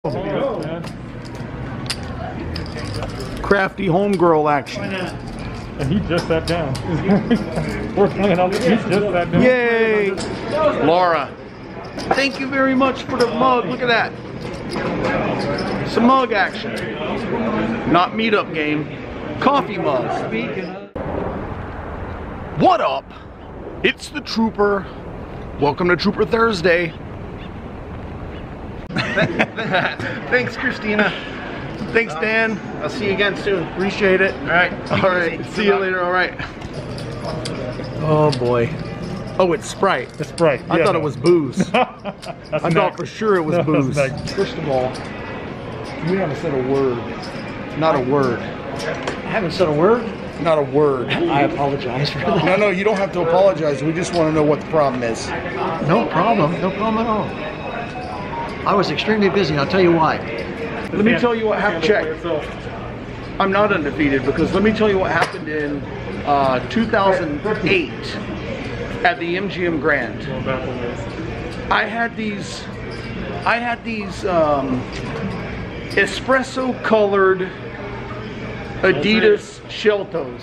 Crafty homegirl action. And he just sat down. We're playing up. He just sat down. Yay! Laura, thank you very much for the mug. Look at that. Some mug action. Not meetup game. Coffee mug. What up? It's the Trooper. Welcome to Trooper Thursday. Thanks, Christina. Thanks, Dan. I'll see you again soon. Appreciate it. All right. All right. See you later. All right. Oh boy. Oh, it's Sprite. It's Sprite. I thought it was booze. I That's thought for sure it was booze. First of all, You haven't said a word. Not a word. I haven't said a word. Not a word. I apologize for that. No, you don't have to apologize. We just want to know what the problem is. No problem. No problem at all. I was extremely busy. I'll tell you why. Let me tell you what happened. Check. I'm not undefeated because let me tell you what happened in 2008 at the MGM Grand. I had these espresso colored Adidas Sheltos.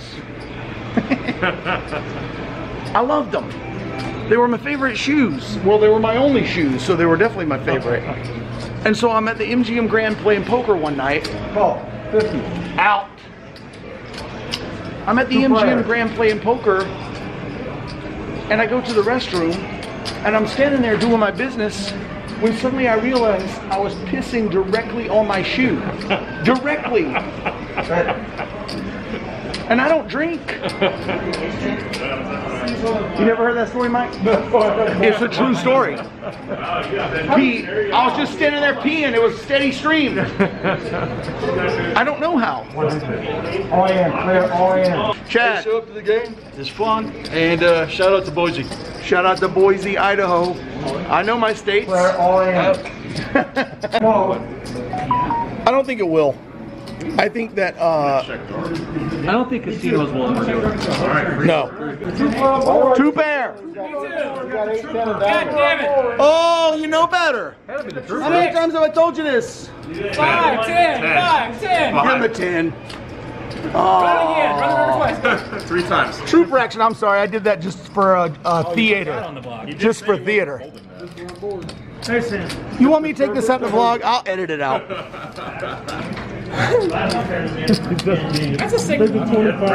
I loved them. They were my favorite shoes. Well, they were my only shoes, so they were definitely my favorite. And so I'm at the MGM Grand playing poker one night. Oh, 50. Out. I'm at the MGM Grand playing poker, and I go to the restroom, and I'm standing there doing my business, when suddenly I realized I was pissing directly on my shoe. Directly. And I don't drink. You never heard that story, Mike? It's a true story. I was just standing there peeing. It was a steady stream. I don't know how. All in, clear, all in. Chad. Show up to the game. It's fun. And shout out to Boise. Shout out to Boise, Idaho. I know my states. Clear, all in. I don't think it will. I think that, I don't think casinos will ever do it. no. Two pair. God damn it! Oh, you know better. How many times have I told you this? 5, 10, 5, 10. Give him a 10. Run it again. Run the number twice. 3 times. Trooper action. I'm sorry. I did that just for theater. On the block. Just for theater. You want me to take this out in the vlog? I'll edit it out. That's a sick. There's no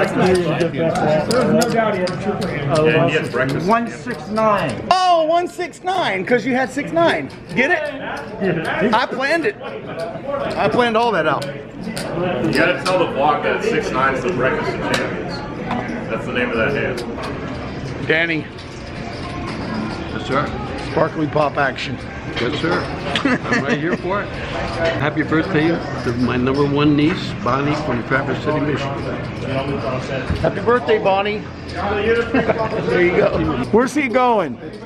doubt he has a trooper hand. And he has breakfast. 169. Oh, 169, because you had 6'9". Get it? I planned it. I planned all that out. You gotta tell the vlog that 6'9" is the breakfast of champions. That's the name of that hand. Danny, Yes, sir. sparkly pop action. Yes, sir. I'm right here for it. Happy birthday to my #1 niece, Bonnie from Traverse City, Michigan. Happy birthday, Bonnie. There you go. Where's he going? It's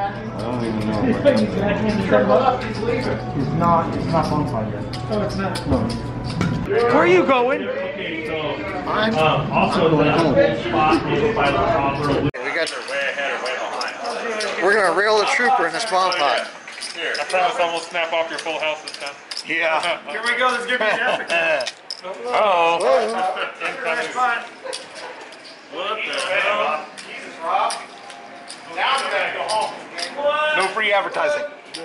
not bonfire yet. Oh, it's not. No. Where are you going? We're gonna rail the trooper in this bomb pot. Here, I promise I won't snap off your full house this time. Yeah. Here we go, let's give you an epic. Uh-oh. What the hell? Jesus, Rob. Now we gotta go home. No free advertising.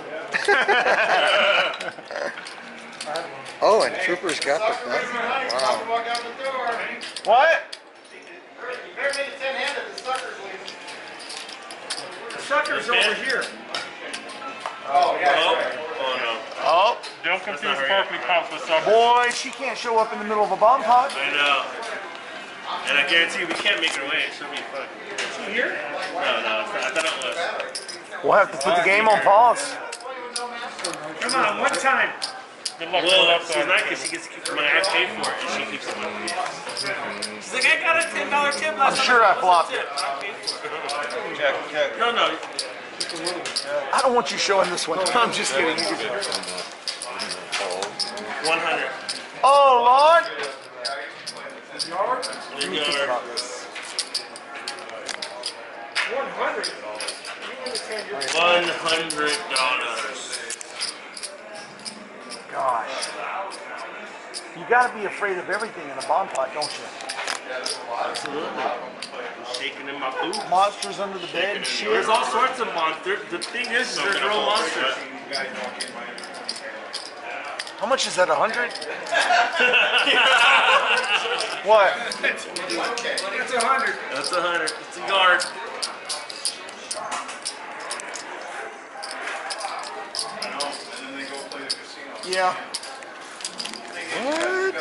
Oh, and trooper's got the gun. Wow. Walk out the door. What? You better make it 10-handed. The sucker's leaving. The sucker's over here. Oh, yeah. Oh, Right. oh no. Oh, Don't confuse sparkly pops with suckers. boy, she can't show up in the middle of a bomb pot. I know. And I guarantee you we can't make her away. She'll be fun. Is she here? No, no, it's not. I thought it was. We'll have to put the game on pause. Come on, one time. Good luck. Well, she's not because she gets to keep the money. I paid for it and she keeps the money. She's like, I got a $10 tip last I'm sure I flopped it. I paid for it. Check. No, no. I don't want you showing this one. I'm just kidding. 100. Oh, Lord. You got her. 100. $100. gosh. You gotta be afraid of everything in a bomb pot, don't you? Absolutely. Shaking in my boots. Monsters under the bed and shit. There's all sorts of monsters. The thing is there's real monsters. How much is that, 100? What? It's 100. That's 100. It's a yard. Yeah. What?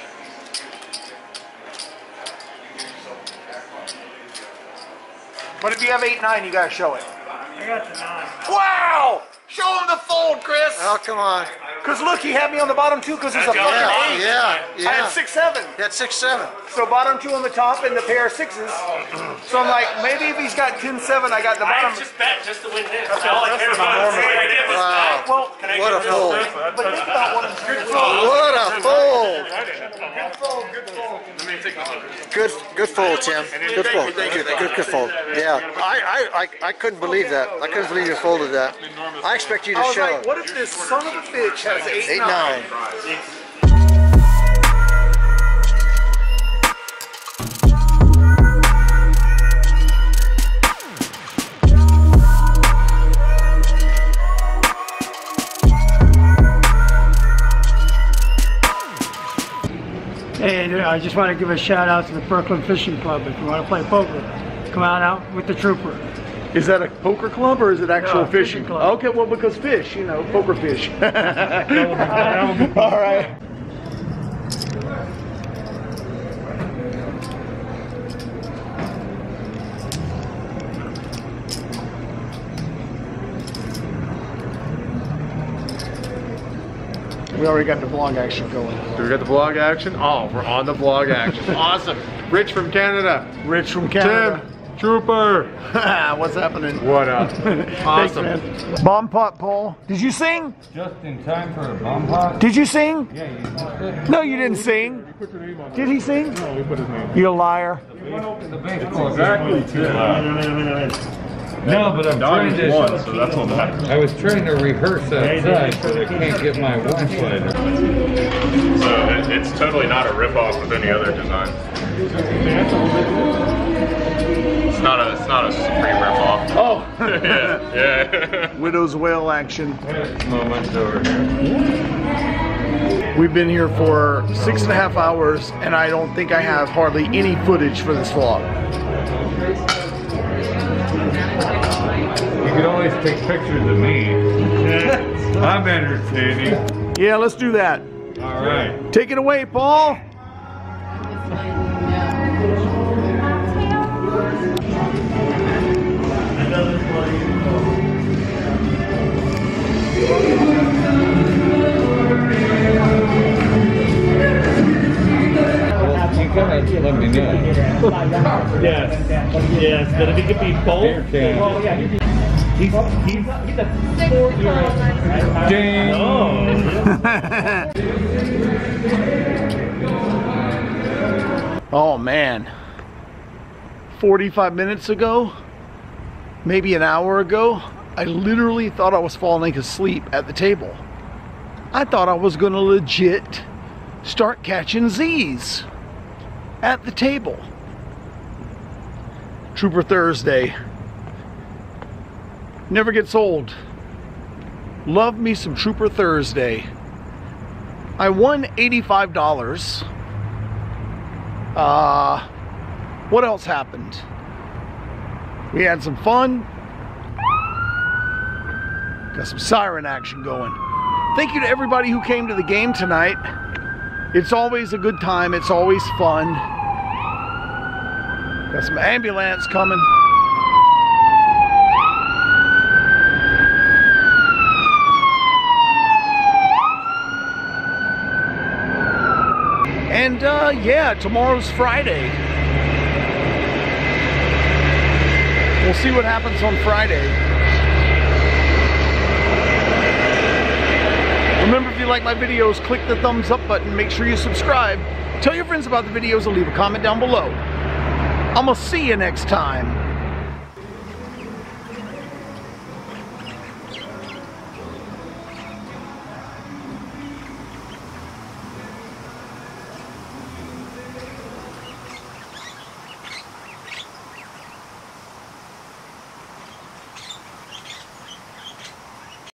But if you have 8-9, you gotta show it. I got the 9. Wow! Show him the fold, Chris! Oh, come on. Because look, he had me on the bottom two because there's a fucking Yeah, 8. yeah, I had yeah. 6-7. That's 6-7. So bottom two on the top and the pair of 6s. So I'm like, maybe if he's got 10-7, I got the I bottom. just bet just to win this. That's all I care about. Can I get this Wow. back? Well, Can I What get a this fold. back? but think about what I'm saying. What a fold. Let me take this one. Good fold, Tim. Good fold. Good fold. Yeah. I couldn't believe that. I couldn't believe you folded that. I expect you to I was show like, it. what if this son of a bitch has 8-9. 8-9? Hey, I just want to give a shout out to the Brooklyn Fishing Club. If you want to play poker, come on out with the Trooper. Is that a poker club or is it actual No, fishing? fishing club. Okay, well, because fish, you know, poker fish. All right. We already got the vlog action going. Do we got the vlog action? Oh, we're on the vlog action. Awesome. Rich from Canada. Rich from Canada. Tim, Trooper. What's happening? What up? Awesome. Thanks, man. Bomb pot, Paul. Did you sing? Just in time for a bomb pot? Did you sing? Yeah, you just did. No, you didn't sing. Did he sing? No, we put his name. You a liar. The baseball Exactly. No, but I'm trying to. One, so that's what matters. I was trying to rehearse outside, but I can't get my watch lighter. So it's totally not a rip-off of any other design. It's not a Supreme rip-off. Oh. yeah. Widow's Wail action. Moments over here. We've been here for 6.5 hours, and I don't think I have hardly any footage for this vlog. You could always take pictures of me. I'm entertaining. Yeah, let's do that. All right. Take it away, Paul. You gotta let me know. Yes, but if it could be both. Beer can. Well, yeah, he's a 4-year-old. Ding. Oh man, 45 minutes ago, maybe an hour ago, I literally thought I was falling asleep at the table. I thought I was gonna legit start catching Z's at the table. Trooper Thursday never gets old. Love me some Trooper Thursday. I won $85. What else happened? We had some fun. Got some siren action going. Thank you to everybody who came to the game tonight. It's always a good time. It's always fun. Got some ambulance coming. And yeah, tomorrow's Friday. We'll see what happens on Friday. Remember, if you like my videos, click the thumbs up button. Make sure you subscribe. Tell your friends about the videos and leave a comment down below. I'm gonna see you next time.